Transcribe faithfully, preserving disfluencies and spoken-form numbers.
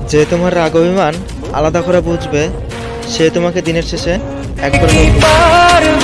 যে তোমার রাগ অভিমান আলাদা করে বুঝবে, সে তোমাকে দিনের শেষে একবার